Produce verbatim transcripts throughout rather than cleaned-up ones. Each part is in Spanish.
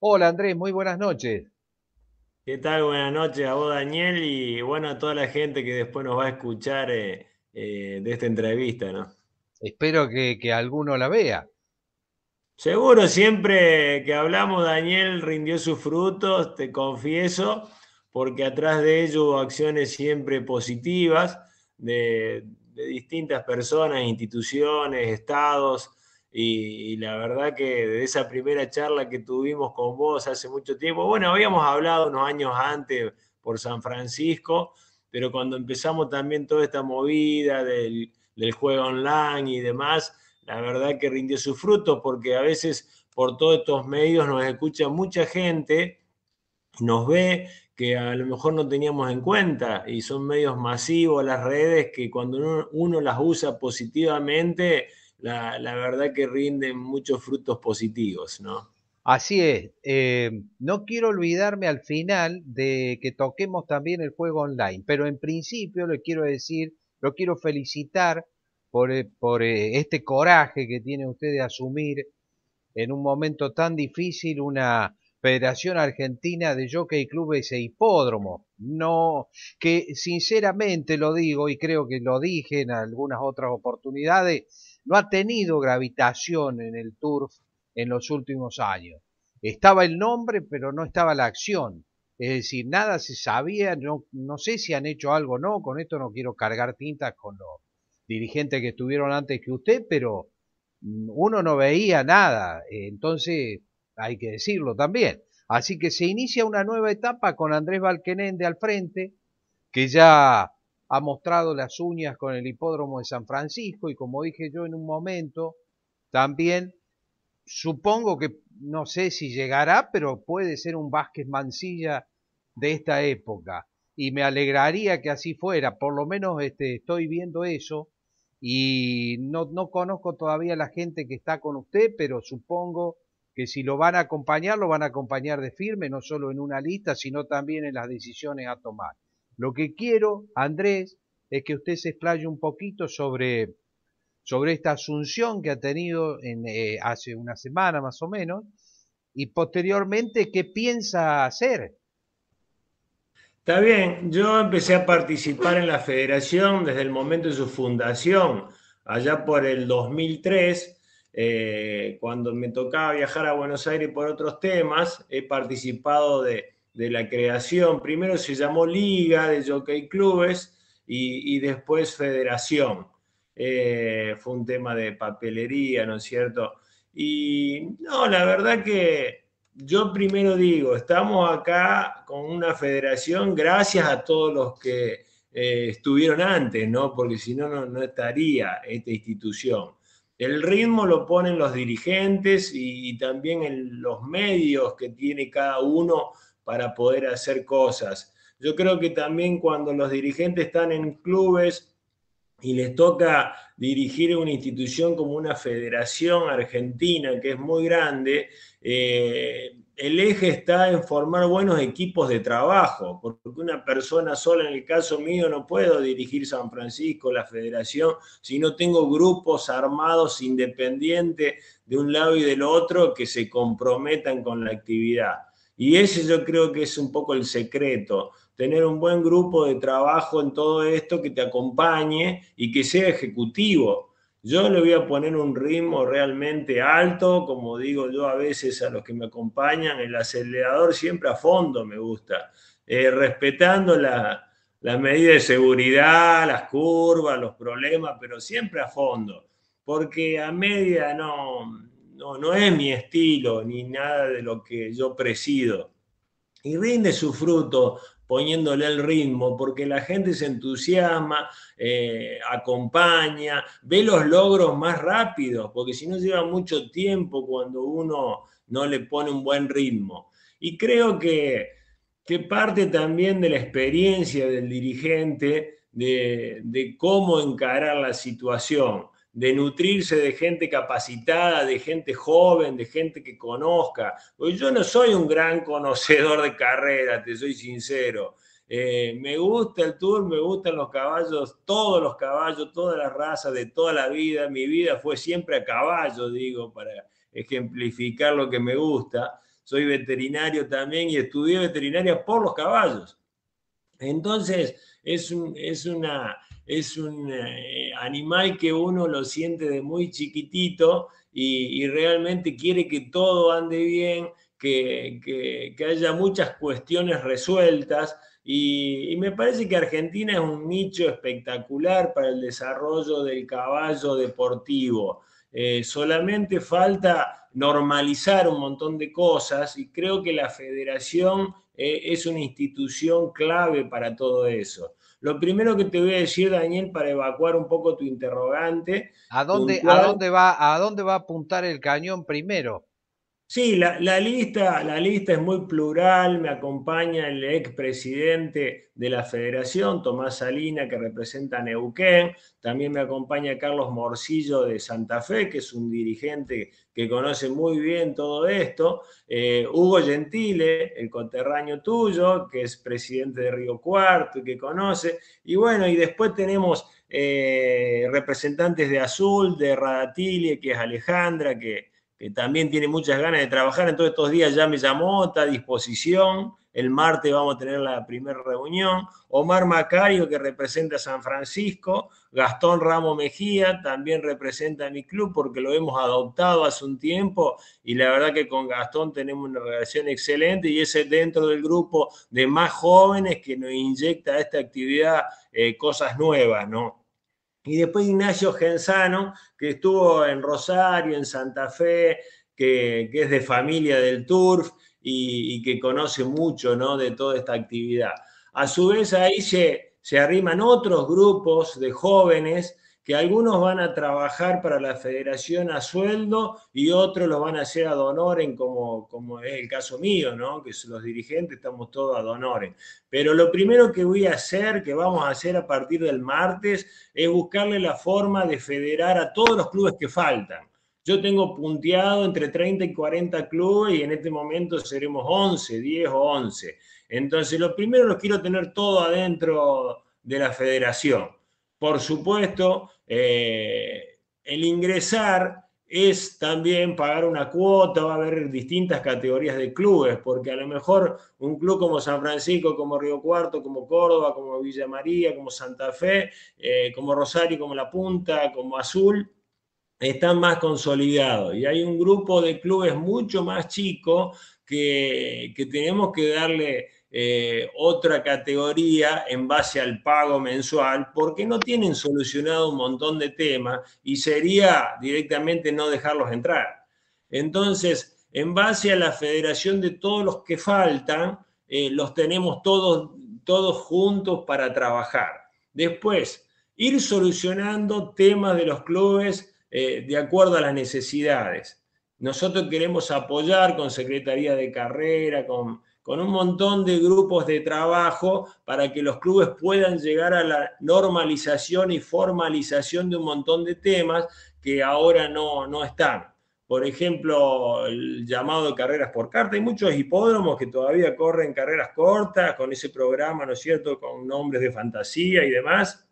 Hola Andrés, muy buenas noches. ¿Qué tal? Buenas noches a vos, Daniel, y bueno, a toda la gente que después nos va a escuchar eh, eh, de esta entrevista, ¿no? Espero que, que alguno la vea. Seguro, siempre que hablamos, Daniel rindió sus frutos, te confieso, porque atrás de ello hubo acciones siempre positivas de, de distintas personas, instituciones, estados, y, y la verdad que de esa primera charla que tuvimos con vos hace mucho tiempo, bueno, habíamos hablado unos años antes por San Francisco, pero cuando empezamos también toda esta movida del, del juego online y demás, la verdad que rindió su fruto porque a veces por todos estos medios nos escucha mucha gente, nos ve que a lo mejor no teníamos en cuenta y son medios masivos las redes que cuando uno, uno las usa positivamente, la, la, verdad que rinden muchos frutos positivos, ¿no? Así es, eh, no quiero olvidarme al final de que toquemos también el juego online, pero en principio le quiero decir, lo quiero felicitar por, eh, por eh, este coraje que tiene usted de asumir en un momento tan difícil una Federación Argentina de Jockey Clubes e Hipódromo. No, que sinceramente lo digo y creo que lo dije en algunas otras oportunidades, no ha tenido gravitación en el turf en los últimos años. Estaba el nombre, pero no estaba la acción. Es decir, nada se sabía, no, no sé si han hecho algo o no, con esto no quiero cargar tintas con los dirigentes que estuvieron antes que usted, pero uno no veía nada, entonces hay que decirlo también. Así que se inicia una nueva etapa con Andrés Balkenende al frente, que ya ha mostrado las uñas con el hipódromo de San Francisco y como dije yo en un momento, también supongo que no sé si llegará, pero puede ser un Vázquez Mansilla de esta época. Y me alegraría que así fuera, por lo menos este, estoy viendo eso y no, no conozco todavía la gente que está con usted, pero supongo que si lo van a acompañar, lo van a acompañar de firme, no solo en una lista, sino también en las decisiones a tomar. Lo que quiero, Andrés, es que usted se explaye un poquito sobre sobre esta asunción que ha tenido en, eh, hace una semana más o menos, y posteriormente qué piensa hacer. Está bien, yo empecé a participar en la federación desde el momento de su fundación, allá por el dos mil tres, eh, cuando me tocaba viajar a Buenos Aires por otros temas, he participado de, de la creación, primero se llamó Liga de Jockey Clubes y, y después Federación. Eh, fue un tema de papelería, ¿no es cierto? Y no, la verdad que yo primero digo, estamos acá con una federación gracias a todos los que eh, estuvieron antes, ¿no? Porque si no, no, no estaría esta institución. El ritmo lo ponen los dirigentes y, y también en los medios que tiene cada uno para poder hacer cosas. Yo creo que también cuando los dirigentes están en clubes y les toca dirigir una institución como una federación argentina que es muy grande, eh, el eje está en formar buenos equipos de trabajo, porque una persona sola, en el caso mío, no puedo dirigir San Francisco, la federación, si no tengo grupos armados independientes de un lado y del otro que se comprometan con la actividad. Y ese yo creo que es un poco el secreto, tener un buen grupo de trabajo en todo esto que te acompañe y que sea ejecutivo. Yo le voy a poner un ritmo realmente alto, como digo yo a veces a los que me acompañan, el acelerador siempre a fondo me gusta, eh, respetando la, la medida de seguridad, las curvas, los problemas, pero siempre a fondo, porque a media no, no, no es mi estilo ni nada de lo que yo presido y rinde su fruto poniéndole el ritmo, porque la gente se entusiasma, eh, acompaña, ve los logros más rápidos, porque si no lleva mucho tiempo cuando uno no le pone un buen ritmo. Y creo que, que parte también de la experiencia del dirigente, de, de cómo encarar la situación, de nutrirse de gente capacitada, de gente joven, de gente que conozca. Porque yo no soy un gran conocedor de carrera, te soy sincero. Eh, me gusta el tour, me gustan los caballos, todos los caballos, todas las razas de toda la vida. Mi vida fue siempre a caballo, digo, para ejemplificar lo que me gusta. soy veterinario también y estudié veterinaria por los caballos. Entonces, es un, es una, es un eh, animal que uno lo siente de muy chiquitito y, y realmente quiere que todo ande bien, que, que, que haya muchas cuestiones resueltas. Y, y me parece que Argentina es un nicho espectacular para el desarrollo del caballo deportivo. Eh, solamente falta normalizar un montón de cosas y creo que la federación eh, es una institución clave para todo eso. Lo primero que te voy a decir, Daniel, para evacuar un poco tu interrogante ¿A dónde, a puntual. dónde va, a dónde va a apuntar el cañón primero? Sí, la, la lista, la lista es muy plural, me acompaña el expresidente de la federación, Tomás Salina, que representa a Neuquén, también me acompaña Carlos Morcillo de Santa Fe, que es un dirigente que conoce muy bien todo esto, eh, Hugo Gentile, el conterráneo tuyo, que es presidente de Río Cuarto y que conoce, y bueno, y después tenemos eh, representantes de Azul, de Radatilia, que es Alejandra, que que también tiene muchas ganas de trabajar, en todos estos días ya me llamó, está a disposición, el martes vamos a tener la primera reunión, Omar Macario, que representa a San Francisco, Gastón Ramos Mejía, también representa a mi club, porque lo hemos adoptado hace un tiempo, y la verdad que con Gastón tenemos una relación excelente, y es dentro del grupo de más jóvenes que nos inyecta a esta actividad eh, cosas nuevas, ¿no? Y después Ignacio Genzano, que estuvo en Rosario, en Santa Fe, que, que es de familia del turf y, y que conoce mucho, ¿no?, de toda esta actividad. A su vez ahí se, se arriman otros grupos de jóvenes que algunos van a trabajar para la federación a sueldo y otros lo van a hacer ad honorem, como, como es el caso mío, ¿no?, que los dirigentes estamos todos ad honorem. Pero lo primero que voy a hacer, que vamos a hacer a partir del martes, es buscarle la forma de federar a todos los clubes que faltan. Yo tengo punteado entre treinta y cuarenta clubes y en este momento seremos once, diez o once. Entonces, lo primero los quiero tener todo adentro de la federación. Por supuesto, eh, el ingresar es también pagar una cuota, va a haber distintas categorías de clubes, porque a lo mejor un club como San Francisco, como Río Cuarto, como Córdoba, como Villa María, como Santa Fe, eh, como Rosario, como La Punta, como Azul, están más consolidados. Y hay un grupo de clubes mucho más chico que, que tenemos que darle eh, otra categoría en base al pago mensual, porque no tienen solucionado un montón de temas y sería directamente no dejarlos entrar. Entonces, en base a la federación de todos los que faltan, eh, los tenemos todos, todos juntos para trabajar. Después, ir solucionando temas de los clubes eh, de acuerdo a las necesidades. Nosotros queremos apoyar con Secretaría de Carrera, con, con un montón de grupos de trabajo para que los clubes puedan llegar a la normalización y formalización de un montón de temas que ahora no, no están. Por ejemplo, el llamado de carreras por carta. Hay muchos hipódromos que todavía corren carreras cortas con ese programa, ¿no es cierto?, con nombres de fantasía y demás.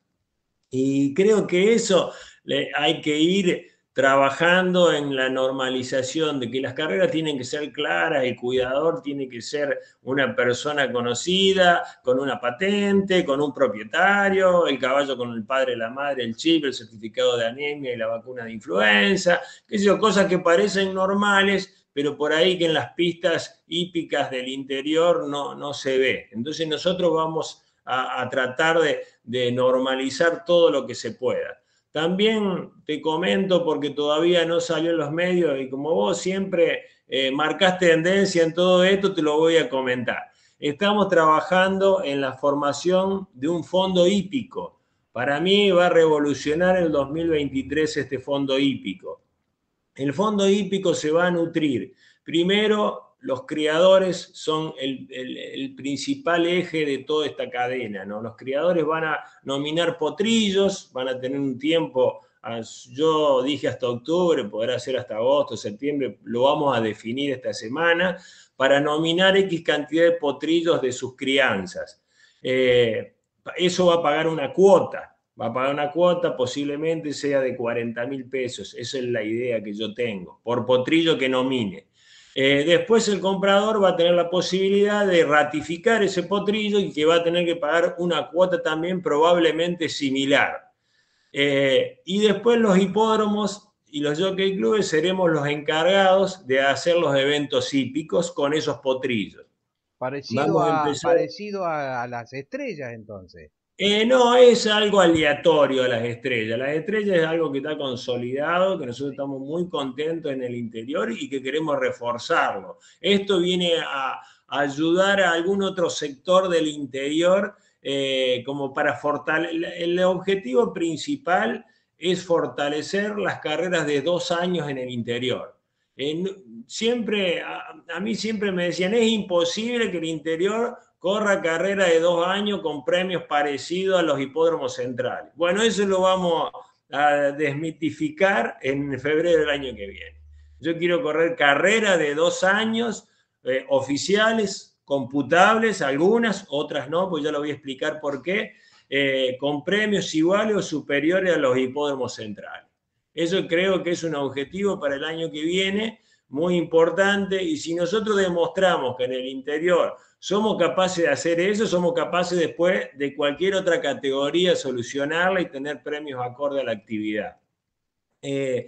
Y creo que eso hay que ir trabajando en la normalización de que las carreras tienen que ser claras, el cuidador tiene que ser una persona conocida, con una patente, con un propietario, el caballo con el padre, la madre, el chip, el certificado de anemia y la vacuna de influenza, qué sé yo, cosas que parecen normales, pero por ahí que en las pistas hípicas del interior no, no se ve. Entonces nosotros vamos a, a tratar de, de normalizar todo lo que se pueda. También te comento, porque todavía no salió en los medios y como vos siempre eh, marcaste tendencia en todo esto, te lo voy a comentar. Estamos trabajando en la formación de un fondo hípico. Para mí va a revolucionar el dos mil veintitrés este fondo hípico. El fondo hípico se va a nutrir. Primero, los criadores son el, el, el principal eje de toda esta cadena, ¿no? Los criadores van a nominar potrillos, van a tener un tiempo, yo dije hasta octubre, podrá ser hasta agosto, septiembre, lo vamos a definir esta semana, para nominar X cantidad de potrillos de sus crianzas. Eh, eso va a pagar una cuota, va a pagar una cuota, posiblemente sea de cuarenta mil pesos, esa es la idea que yo tengo, por potrillo que nomine. Eh, después el comprador va a tener la posibilidad de ratificar ese potrillo y que va a tener que pagar una cuota también probablemente similar. Eh, y después los hipódromos y los jockey clubes seremos los encargados de hacer los eventos hípicos con esos potrillos. Parecido Vamos a a, empezar. parecido a, a las estrellas entonces. Eh, no, es algo aleatorio a las estrellas. Las estrellas es algo que está consolidado, que nosotros estamos muy contentos en el interior y que queremos reforzarlo. Esto viene a, a ayudar a algún otro sector del interior eh, como para fortalecer. El objetivo principal es fortalecer las carreras de dos años en el interior. Eh, siempre, a, a mí siempre me decían, es imposible que el interior corra carrera de dos años con premios parecidos a los hipódromos centrales. Bueno, eso lo vamos a desmitificar en febrero del año que viene. Yo quiero correr carrera de dos años eh, oficiales, computables, algunas, otras no, pues ya lo voy a explicar por qué, eh, con premios iguales o superiores a los hipódromos centrales. Eso creo que es un objetivo para el año que viene muy importante, y si nosotros demostramos que en el interior somos capaces de hacer eso, somos capaces después de cualquier otra categoría solucionarla y tener premios acorde a la actividad. Eh,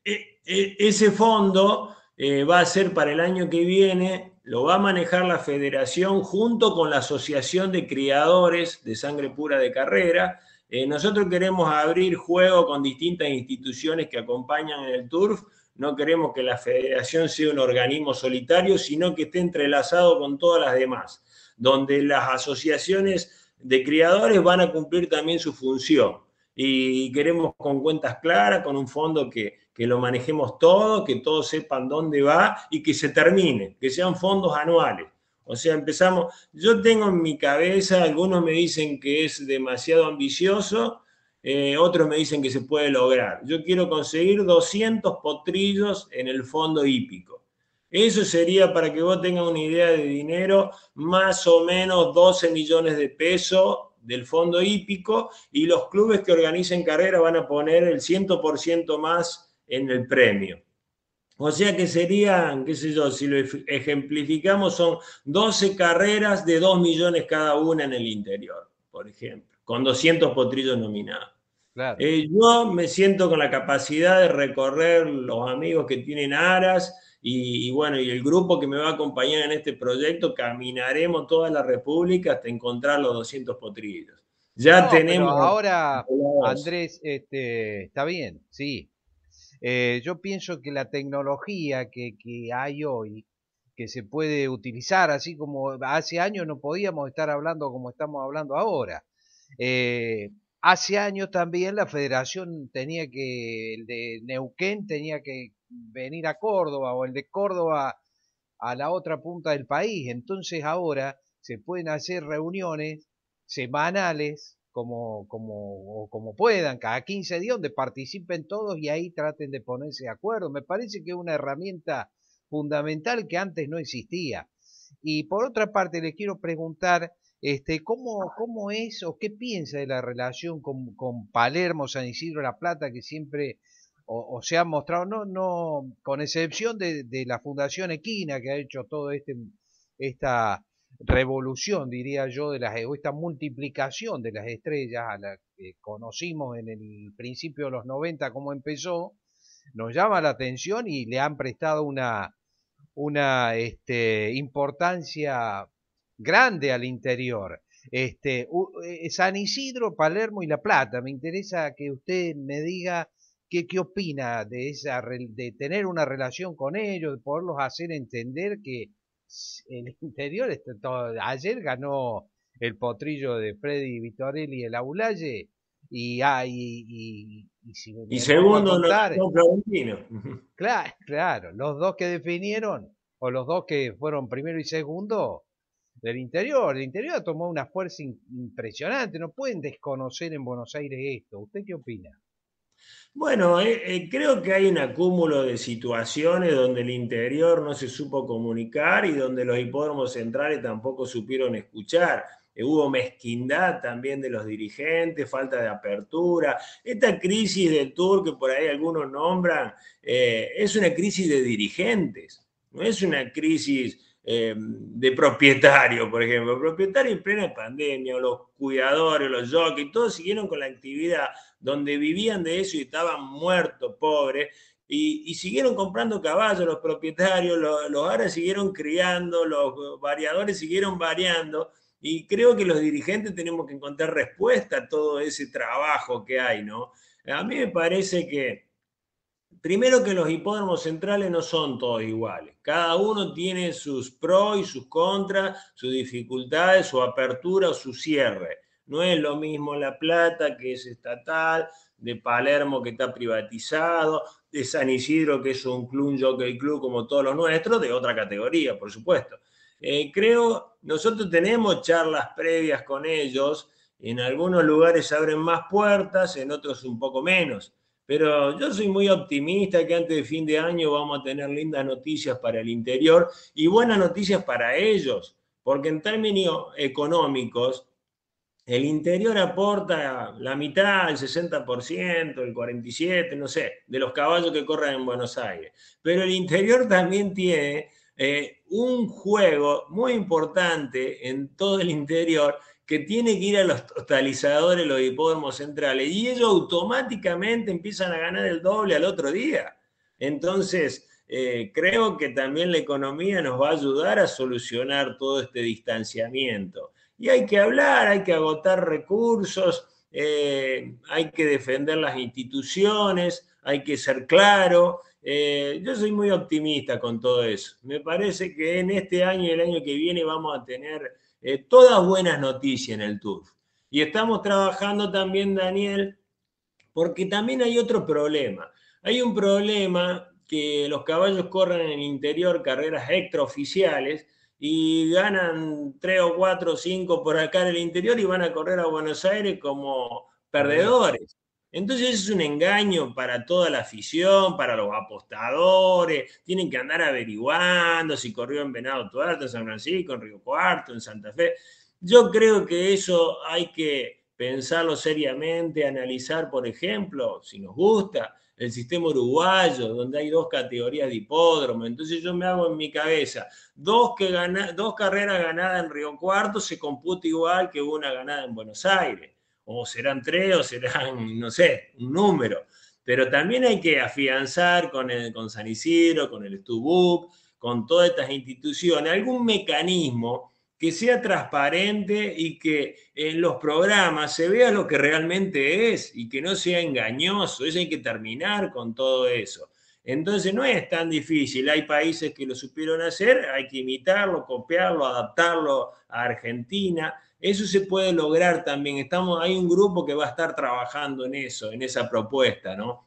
eh, ese fondo eh, va a ser para el año que viene, lo va a manejar la federación junto con la Asociación de Criadores de Sangre Pura de Carrera. Eh, nosotros queremos abrir juego con distintas instituciones que acompañan en el turf. No queremos que la federación sea un organismo solitario, sino que esté entrelazado con todas las demás, donde las asociaciones de criadores van a cumplir también su función. Y queremos con cuentas claras, con un fondo que, que lo manejemos todo, que todos sepan dónde va y que se termine, que sean fondos anuales. O sea, empezamos, yo tengo en mi cabeza, algunos me dicen que es demasiado ambicioso, eh, otros me dicen que se puede lograr. Yo quiero conseguir doscientos potrillos en el fondo hípico. Eso sería, para que vos tengas una idea de dinero, más o menos doce millones de pesos del fondo hípico, y los clubes que organicen carrera van a poner el cien por ciento más en el premio. O sea que serían, qué sé yo, si lo ejemplificamos, son doce carreras de dos millones cada una en el interior, por ejemplo, con doscientos potrillos nominados. Claro. Eh, yo me siento con la capacidad de recorrer los amigos que tienen aras y, y bueno, y el grupo que me va a acompañar en este proyecto, caminaremos toda la República hasta encontrar los doscientos potrillos. Ya No, pero tenemos ahora, Andrés, este, está bien, sí. Eh, yo pienso que la tecnología que, que hay hoy, que se puede utilizar, así como hace años no podíamos estar hablando como estamos hablando ahora. Eh, Hace años también la federación tenía que, el de Neuquén tenía que venir a Córdoba, o el de Córdoba a la otra punta del país. Entonces ahora se pueden hacer reuniones semanales como, como, o como puedan, cada quince días, donde participen todos y ahí traten de ponerse de acuerdo. Me parece que es una herramienta fundamental que antes no existía. Y por otra parte, le quiero preguntar, este, ¿cómo, cómo es o qué piensa de la relación con, con Palermo, San Isidro, La Plata, que siempre o, o se ha mostrado, no, no, con excepción de, de la Fundación Equina, que ha hecho todo este, esta revolución, diría yo, de las, o esta multiplicación de las estrellas a la que conocimos en el principio de los noventa, cómo empezó, nos llama la atención y le han prestado una, una este, importancia grande al interior. Este, uh, San Isidro, Palermo y La Plata. Me interesa que usted me diga qué, qué opina de esa, de tener una relación con ellos, de poderlos hacer entender que el interior está todo. Ayer ganó el potrillo de Freddy Vitorelli el Aulaye y, ah, y, y, y si Y me pongo a segundo, contar, Don Florentino. claro, claro, los dos que definieron, o los dos que fueron primero y segundo, del interior. El interior tomó una fuerza impresionante, no pueden desconocer en Buenos Aires esto. ¿Usted qué opina? Bueno, eh, eh, creo que hay un acúmulo de situaciones donde el interior no se supo comunicar y donde los hipódromos centrales tampoco supieron escuchar. Eh, hubo mezquindad también de los dirigentes, falta de apertura. Esta crisis del Tour que por ahí algunos nombran, eh, es una crisis de dirigentes. no es una crisis eh, de propietario, por ejemplo. Propietario en plena pandemia, o los cuidadores, los jockeys, todos siguieron con la actividad donde vivían de eso y estaban muertos, pobres. Y, y, siguieron comprando caballos los propietarios, los, los aras siguieron criando, los variadores siguieron variando, y creo que los dirigentes tenemos que encontrar respuesta a todo ese trabajo que hay, ¿no? A mí me parece que, primero, que los hipódromos centrales no son todos iguales, cada uno tiene sus pros y sus contras, sus dificultades, su apertura o su cierre. No es lo mismo La Plata, que es estatal, de Palermo, que está privatizado, de San Isidro, que es un club, un jockey club como todos los nuestros, de otra categoría, por supuesto. Eh, creo, nosotros tenemos charlas previas con ellos, en algunos lugares abren más puertas, en otros un poco menos, pero yo soy muy optimista que antes de fin de año vamos a tener lindas noticias para el interior y buenas noticias para ellos, porque en términos económicos, el interior aporta la mitad, el sesenta por ciento, el cuarenta y siete por ciento, no sé, de los caballos que corren en Buenos Aires. Pero el interior también tiene eh, un juego muy importante en todo el interior, que tiene que ir a los totalizadores, los hipódromos centrales, y ellos automáticamente empiezan a ganar el doble al otro día. Entonces, eh, creo que también la economía nos va a ayudar a solucionar todo este distanciamiento. Y hay que hablar, hay que agotar recursos, eh, hay que defender las instituciones, hay que ser claro. Eh, yo soy muy optimista con todo eso. Me parece que en este año y el año que viene vamos a tener eh, todas buenas noticias en el Turf. Y estamos trabajando también, Daniel, porque también hay otro problema. Hay un problema que los caballos corren en el interior carreras extraoficiales y ganan tres o cuatro o cinco por acá en el interior y van a correr a Buenos Aires como perdedores. Entonces es un engaño para toda la afición, para los apostadores, tienen que andar averiguando si corrió en Venado Tuerto, en San Francisco, en Río Cuarto, en Santa Fe. Yo creo que eso hay que pensarlo seriamente, analizar, por ejemplo, si nos gusta, el sistema uruguayo, donde hay dos categorías de hipódromo. Entonces yo me hago en mi cabeza, dos, que gana, dos carreras ganadas en Río Cuarto se computa igual que una ganada en Buenos Aires. O serán tres, o serán, no sé, un número. Pero también hay que afianzar con, el, con San Isidro, con el Stubuk, con todas estas instituciones, algún mecanismo que sea transparente y que en los programas se vea lo que realmente es y que no sea engañoso. Eso hay que terminar con todo eso. Entonces no es tan difícil, hay países que lo supieron hacer, hay que imitarlo, copiarlo, adaptarlo a Argentina. Eso se puede lograr también. Estamos, hay un grupo que va a estar trabajando en eso, en esa propuesta, ¿no?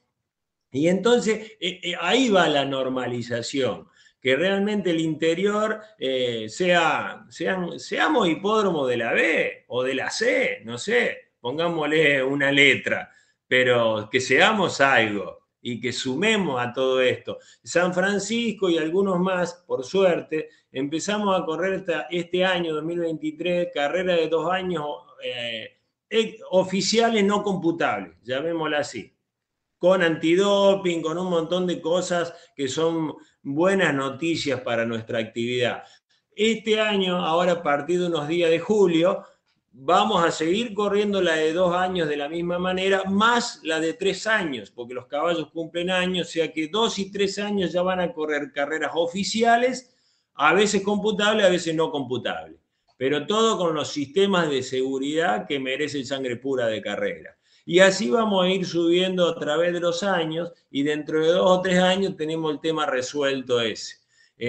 Y entonces eh, eh, ahí va la normalización, que realmente el interior eh, sea, sean, seamos hipódromo de la B o de la C, no sé, pongámosle una letra, pero que seamos algo y que sumemos a todo esto. San Francisco y algunos más, por suerte, empezamos a correr esta, este año dos mil veintitrés, carrera de dos años eh, eh, oficiales no computables, llamémosla así, con antidoping, con un montón de cosas que son buenas noticias para nuestra actividad. Este año, ahora a partir de unos días de julio, vamos a seguir corriendo la de dos años de la misma manera, más la de tres años, porque los caballos cumplen años, o sea que dos y tres años ya van a correr carreras oficiales, a veces computables, a veces no computables, pero todo con los sistemas de seguridad que merecen sangre pura de carrera. Y así vamos a ir subiendo a través de los años y dentro de dos o tres años tenemos el tema resuelto ese.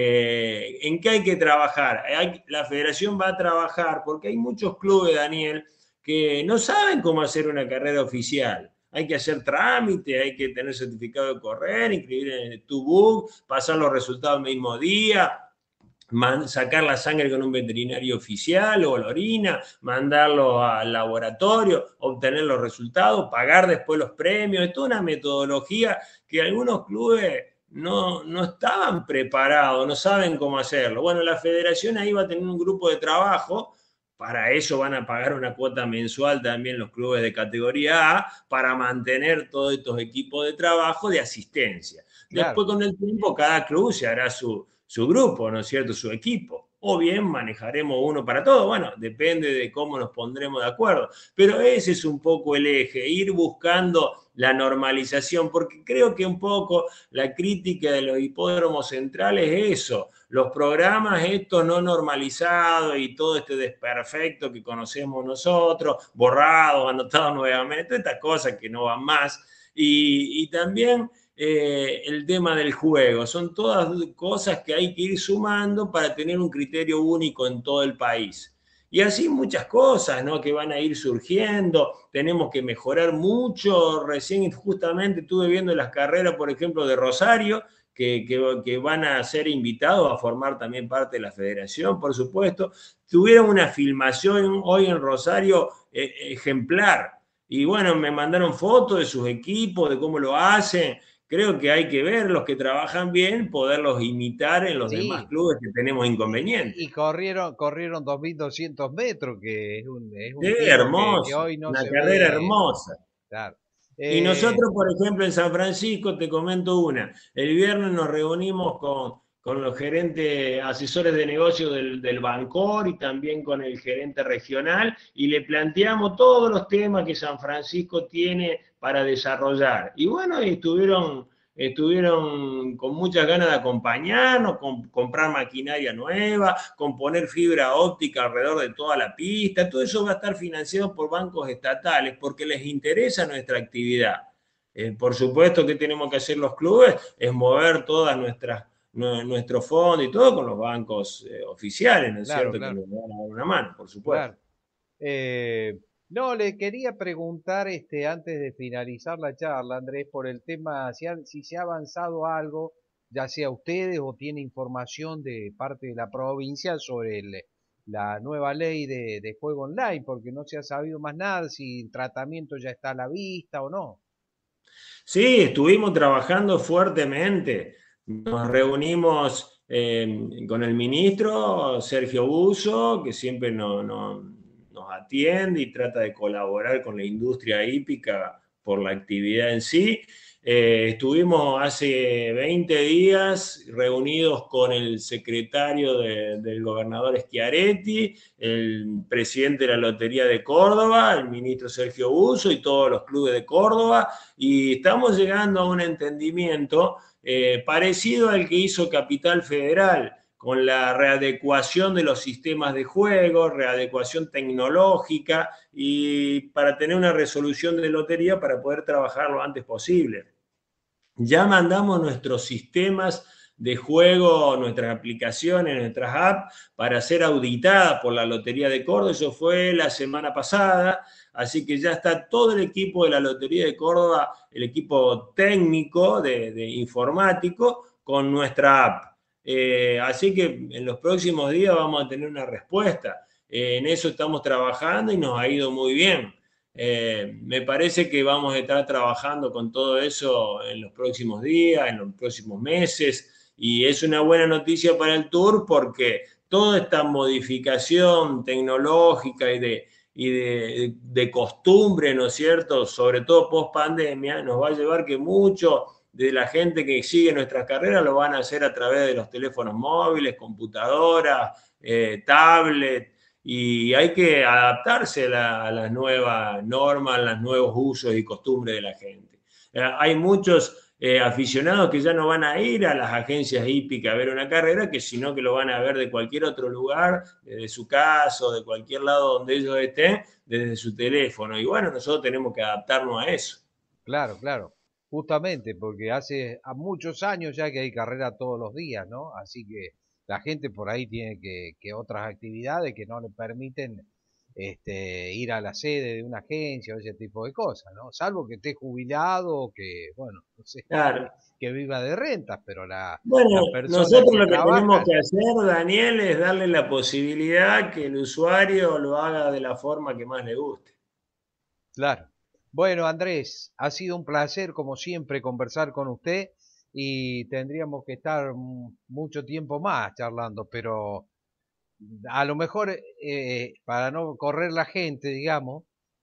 Eh, ¿En qué hay que trabajar? Hay, la federación va a trabajar porque hay muchos clubes, Daniel, que no saben cómo hacer una carrera oficial. Hay que hacer trámite, hay que tener certificado de correr, inscribir en el Stubuk, pasar los resultados el mismo día, Man, sacar la sangre con un veterinario oficial o la orina, mandarlo al laboratorio, obtener los resultados, pagar después los premios. Es toda una metodología que algunos clubes no, no estaban preparados, no saben cómo hacerlo. Bueno, la federación ahí va a tener un grupo de trabajo, para eso van a pagar una cuota mensual también los clubes de categoría A, para mantener todos estos equipos de trabajo de asistencia. Claro. Después con el tiempo cada club se hará su su grupo, ¿no es cierto?, su equipo. O bien manejaremos uno para todo, bueno, depende de cómo nos pondremos de acuerdo. Pero ese es un poco el eje, ir buscando la normalización, porque creo que un poco la crítica de los hipódromos centrales es eso, los programas estos no normalizados y todo este desperfecto que conocemos nosotros, borrados, anotados nuevamente, todas estas cosas que no van más. Y, y también eh, el tema del juego, son todas cosas que hay que ir sumando para tener un criterio único en todo el país. Y así muchas cosas, ¿no?, que van a ir surgiendo, tenemos que mejorar mucho. Recién justamente estuve viendo las carreras, por ejemplo, de Rosario, que, que, que van a ser invitados a formar también parte de la federación, por supuesto. Tuvieron una filmación hoy en Rosario eh, ejemplar, y bueno, me mandaron fotos de sus equipos, de cómo lo hacen. Creo que hay que ver los que trabajan bien, poderlos imitar en los demás Sí, clubes que tenemos y, inconvenientes. y corrieron, corrieron dos mil doscientos metros, que es un, es Sí, un tiro que, que hermoso, hoy no una se carrera ve. hermosa. Claro. Y Eh, nosotros, por ejemplo, en San Francisco, te comento una, el viernes nos reunimos con, con los gerentes, asesores de negocio del, del Bancor y también con el gerente regional, y le planteamos todos los temas que San Francisco tiene para desarrollar. Y bueno, estuvieron, estuvieron con muchas ganas de acompañarnos, con comprar maquinaria nueva, con poner fibra óptica alrededor de toda la pista. Todo eso va a estar financiado por bancos estatales porque les interesa nuestra actividad. Eh, por supuesto que tenemos que hacer los clubes, es mover todas nuestras nuestro fondo y todo con los bancos eh, oficiales, ¿no es claro, cierto?, que claro, nos van a dar una mano, por supuesto. claro. Eh, no, le quería preguntar, este, antes de finalizar la charla, Andrés, por el tema, si, han- si se ha avanzado algo, ya sea ustedes o tiene información de parte de la provincia sobre el- la nueva ley de, de juego online, porque no se ha sabido más nada, si el tratamiento ya está a la vista o no. Sí, estuvimos trabajando fuertemente. Nos reunimos eh, con el ministro Sergio Buso, que siempre no- no- nos atiende y trata de colaborar con la industria hípica por la actividad en sí. Eh, estuvimos hace veinte días reunidos con el secretario de- del gobernador Schiaretti, el presidente de la Lotería de Córdoba, el ministro Sergio Buso y todos los clubes de Córdoba, y estamos llegando a un entendimiento eh, parecido al que hizo Capital Federal, con la readecuación de los sistemas de juego, readecuación tecnológica, y para tener una resolución de lotería para poder trabajar lo antes posible. Ya mandamos nuestros sistemas de juego, nuestras aplicaciones, nuestras apps, para ser auditadas por la Lotería de Córdoba. Eso fue la semana pasada, así que ya está todo el equipo de la Lotería de Córdoba, el equipo técnico de, de informático, con nuestra app. Eh, así que en los próximos días vamos a tener una respuesta. Eh, en eso estamos trabajando y nos ha ido muy bien. Eh, me parece que vamos a estar trabajando con todo eso en los próximos días, en los próximos meses, y es una buena noticia para el Tour porque toda esta modificación tecnológica y de, y de, de costumbre, ¿no es cierto?, sobre todo post pandemia, nos va a llevar que mucho de la gente que sigue nuestras carreras lo van a hacer a través de los teléfonos móviles, computadoras, eh, tablets, y hay que adaptarse a, la, a las nuevas normas, a los nuevos usos y costumbres de la gente. Eh, hay muchos eh, aficionados que ya no van a ir a las agencias hípicas a ver una carrera, que sino que lo van a ver de cualquier otro lugar, desde su casa o de cualquier lado donde ellos estén, desde su teléfono. Y bueno, nosotros tenemos que adaptarnos a eso. Claro, claro. Justamente, porque hace a muchos años ya que hay carrera todos los días, ¿no? Así que la gente por ahí tiene que, que otras actividades que no le permiten este, ir a la sede de una agencia o ese tipo de cosas, ¿no? Salvo que esté jubilado o que, bueno, no sé, que, Claro. que viva de rentas, pero la, Bueno, la persona nosotros que lo que tenemos trabaja, que hacer, Daniel, es darle la posibilidad que el usuario lo haga de la forma que más le guste. claro. Bueno, Andrés, ha sido un placer, como siempre, conversar con usted y tendríamos que estar mm, mucho tiempo más charlando, pero a lo mejor, eh, para no correr la gente, digamos,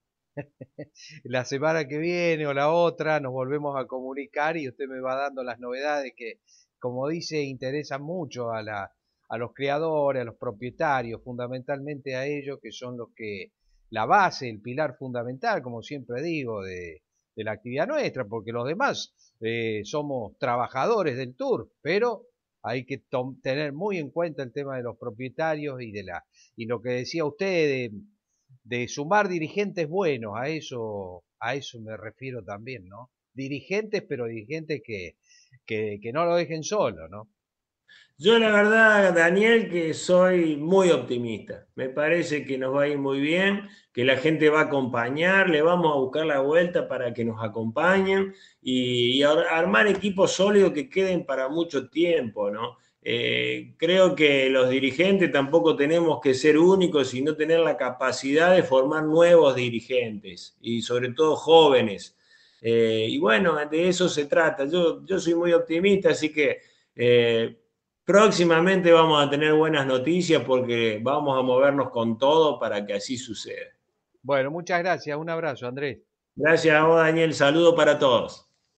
la semana que viene o la otra nos volvemos a comunicar y usted me va dando las novedades que como dice, interesan mucho a la, a los creadores, a los propietarios, fundamentalmente a ellos, que son los que, la base, el pilar fundamental, como siempre digo, de, de la actividad nuestra, porque los demás eh, somos trabajadores del tour, pero hay que tener muy en cuenta el tema de los propietarios y de la, y lo que decía usted de, de sumar dirigentes buenos, a eso, a eso me refiero también, ¿no? Dirigentes, pero dirigentes que, que, que no lo dejen solo, ¿no? Yo la verdad, Daniel, que soy muy optimista. Me parece que nos va a ir muy bien, que la gente va a acompañar, le vamos a buscar la vuelta para que nos acompañen y, y armar equipos sólidos que queden para mucho tiempo, ¿no? Eh, creo que los dirigentes tampoco tenemos que ser únicos, sino tener la capacidad de formar nuevos dirigentes y sobre todo jóvenes. Eh, y bueno, de eso se trata. Yo, yo soy muy optimista, así que... Eh, próximamente vamos a tener buenas noticias porque vamos a movernos con todo para que así suceda. Bueno, muchas gracias. Un abrazo, Andrés. Gracias a vos, Daniel. Saludo para todos.